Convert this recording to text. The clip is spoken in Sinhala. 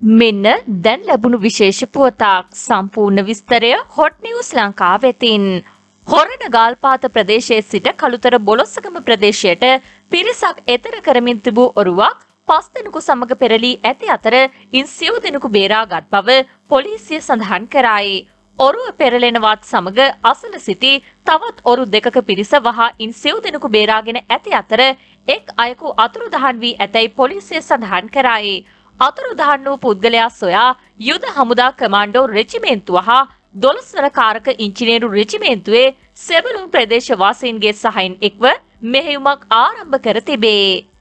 මෙන්න දැන් ලැබුණු විශේෂ පුවතක්. සම්පූර්ණ විස්තරය හොට් නිවුස් ලංකා වෙතින්. හොරණ ගාල්පාත ප්‍රදේශයේ සිට කළුතර බොලොස්සගම ප්‍රදේශයට පිරිසක් එතර කරමින් තිබූ ඔරුවක් 5 දෙනෙකු සමග පෙරළී ඇති අතර ඉන් සිව් දෙනෙකු බේරාගත් බව පොලිසිය සඳහන් කරයි. ඔරුව පෙරළෙනවත් සමග අසල සිටි තවත් ඔරු දෙකක පිරිස වහා ඉන් සිව් දෙනෙකු බේරාගෙන ඇති අතර එක් අයෙකු අතුරුදහන් වී ඇතැයි පොලිසිය සඳහන් කරයි. අතුරුදහන් වූ පුද්ගලයා සොයා යුද හමුදා කමාන්ඩෝ රෙජිමේන්තුව හා 12 වන කාරක ඉංජිනේරු රෙජිමේන්තුවේ සෙබළුන් ප්‍රදේශ වාසීන්ගේ සහයෙන් එක්ව මෙහෙයුමක් ආරම්භ කර තිබේ.